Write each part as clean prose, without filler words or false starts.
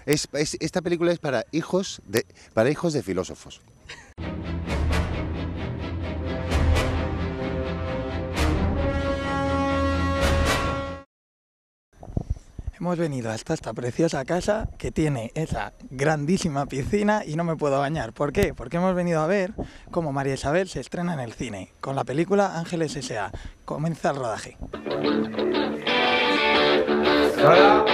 Esta película es para hijos de filósofos. Hemos venido hasta esta preciosa casa que tiene esa grandísima piscina y no me puedo bañar. ¿Por qué? Porque hemos venido a ver cómo María Isabel se estrena en el cine con la película Ángeles S.A. Comienza el rodaje. Hola.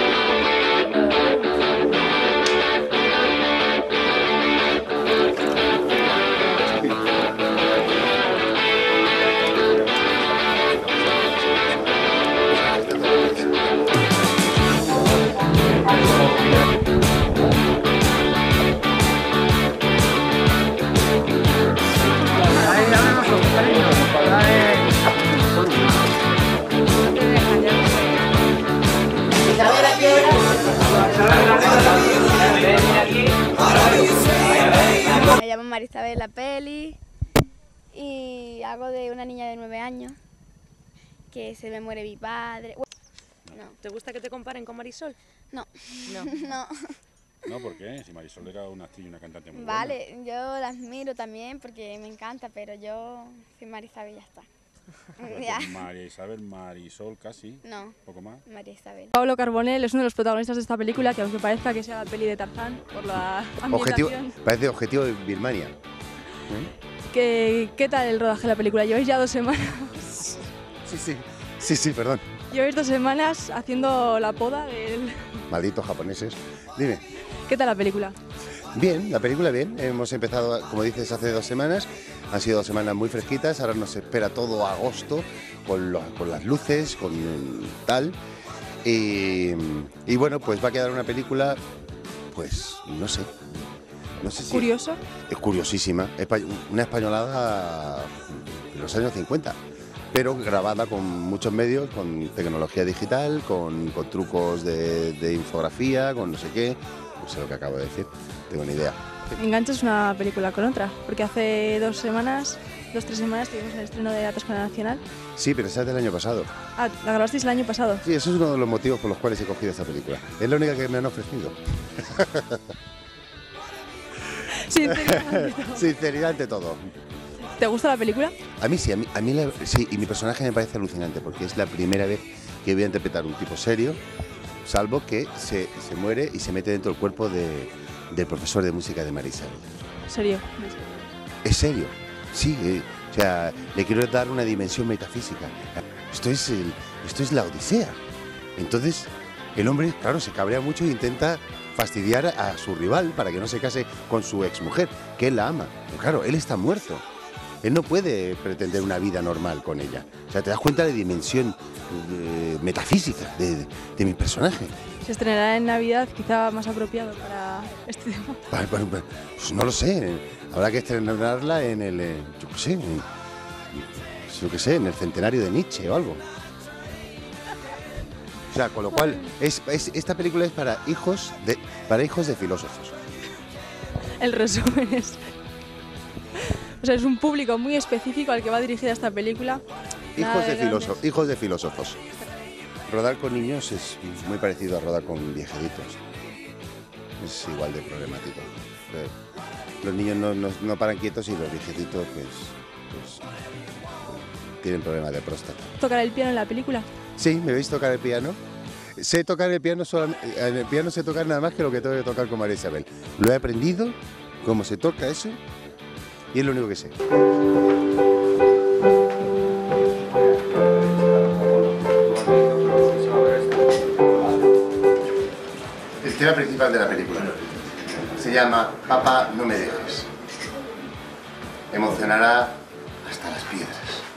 Me llamo María Isabel la peli y hago de una niña de 9 años que se me muere mi padre. No. ¿Te gusta que te comparen con Marisol? No. No. No. No, ¿por qué? Si Marisol era una actriz y una cantante muy Vale, yo la admiro también porque me encanta, pero yo soy María Isabel y ya está. buena. Ya. María Isabel, Marisol casi, No, poco más. María Isabel. Pablo Carbonell es uno de los protagonistas de esta película, que aunque parezca que sea la peli de Tarzán, por la ambientación... Parece objetivo de Birmania. ¿Qué tal el rodaje de la película? ¿Lleváis ya 2 semanas? Sí, perdón. Lleváis 2 semanas haciendo la poda del... Malditos japoneses. Dime. ¿Qué tal la película? Bien, la película bien. Hemos empezado, como dices, hace 2 semanas. Han sido 2 semanas muy fresquitas. Ahora nos espera todo agosto con las luces, con tal. Y bueno, pues va a quedar una película, pues no sé si... ¿Curioso? Es curiosísima. Una españolada de los años 50. Pero grabada con muchos medios, con tecnología digital, con trucos de infografía, con no sé qué. No sé lo que acabo de decir, tengo ni idea. Enganchas una película con otra, porque hace 2 semanas, 2-3 semanas tuvimos el estreno de La Toscana Nacional. Sí, pero esa es del año pasado. Ah, ¿la grabasteis el año pasado? Sí, eso es uno de los motivos por los cuales he cogido esta película. Es la única que me han ofrecido. Sinceridad ante todo. ¿Te gusta la película? A mí sí, sí, y mi personaje me parece alucinante porque es la primera vez que voy a interpretar un tipo serio, salvo que se muere y se mete dentro del cuerpo del profesor de música de María Isabel. ¿Serio? ¿Es serio? Sí, o sea, le quiero dar una dimensión metafísica. Esto es la Odisea. Entonces, el hombre, claro, se cabrea mucho e intenta fastidiar a su rival para que no se case con su exmujer, que él la ama. Pero claro, él está muerto. Él no puede pretender una vida normal con ella. O sea, te das cuenta de la dimensión metafísica de mi personaje. Se estrenará en Navidad, quizá más apropiado para este tema. Pues no lo sé. Habrá que estrenarla en el, en el centenario de Nietzsche o algo. O sea, con lo cual, esta película es para hijos de filósofos. El resumen es... O sea, es un público muy específico al que va dirigida esta película. Hijos de filósofos. Rodar con niños es muy parecido a rodar con viejecitos. Es igual de problemático. Los niños no paran quietos y los viejecitos pues tienen problemas de próstata. ¿Tocar el piano en la película? Sí, ¿me veis tocar el piano? Sé tocar el piano, en el piano sé tocar nada más que lo que tengo que tocar con María Isabel. Lo he aprendido, cómo se toca eso, y es lo único que sé. El tema principal de la película se llama Papá, no me dejes. Emocionará hasta las piedras.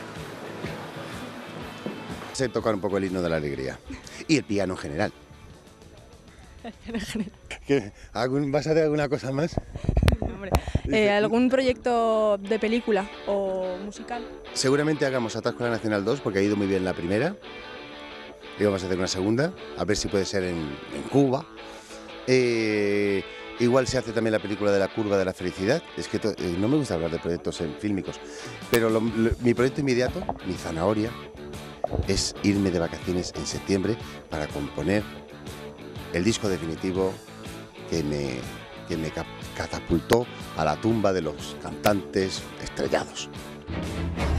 Sé tocar un poco el himno de la alegría. Y el piano en general. ¿Vas a hacer alguna cosa más? Hombre, ¿algún proyecto de película o musical? Seguramente hagamos Atasco a la Nacional 2 porque ha ido muy bien la primera. Y vamos a hacer una segunda, a ver si puede ser en Cuba. Igual se hace también la película de La curva de la felicidad. Es que no me gusta hablar de proyectos fílmicos, pero mi proyecto inmediato, mi zanahoria, es irme de vacaciones en septiembre para componer el disco definitivo que me catapultó a la tumba de los cantantes estrellados.